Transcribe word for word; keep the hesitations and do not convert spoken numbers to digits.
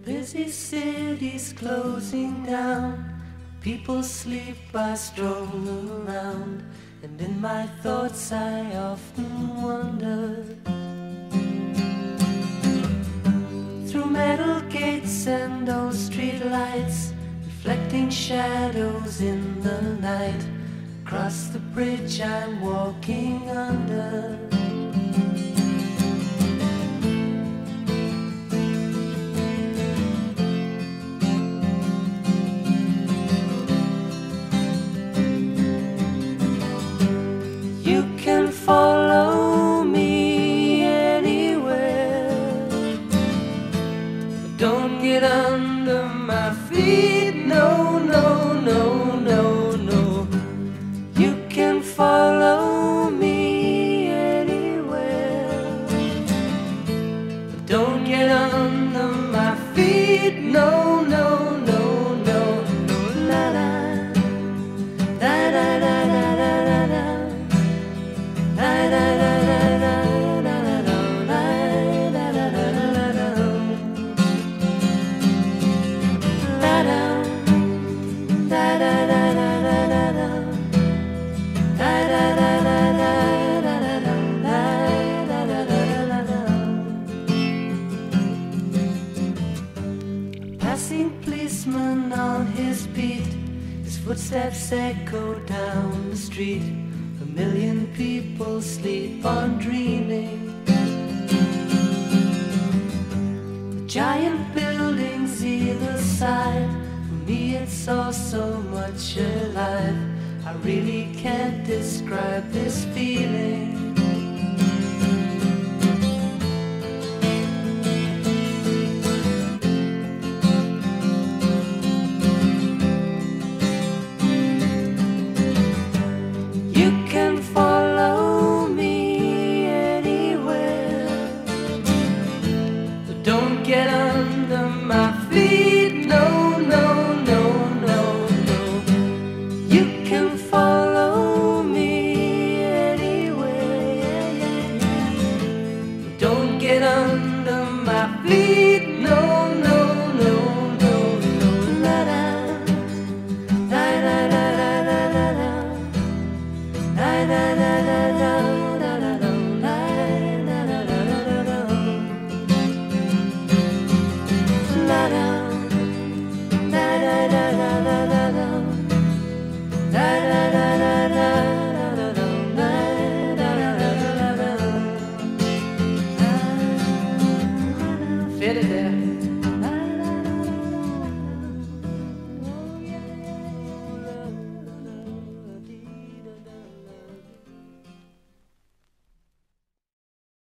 Busy cities closing down, people sleep, I stroll around, and in my thoughts I often wonder. Through metal gates and old street lights, reflecting shadows in the night, across the bridge I'm walking under. You can follow me anywhere, but don't get under my feet, no, no, no, no, no. You can follow me anywhere, but don't get under my feet, no, no, no, no, no. La la, da da da da da da. Passing policeman on his beat, his footsteps echo down the street. A million people sleep on dreaming. The giant buildings either side, for me it's all so much alive. I really can't describe this feeling. You can follow me anywhere, but don't get under my feet, no, no, no, no, no. You can follow me anywhere, yeah, yeah, yeah. But don't get under my feet, no, no, no, no, no. La da, da da da da da da da. Da da da da da da da da. La da, da da da da da da da. Da da da da da da da da. Da da da da da da. Fit it there.